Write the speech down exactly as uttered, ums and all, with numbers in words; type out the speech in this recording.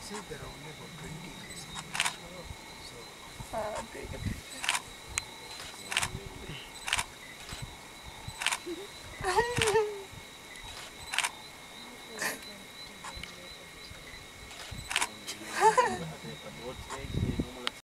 says there are only about twenty. So, Uh, great.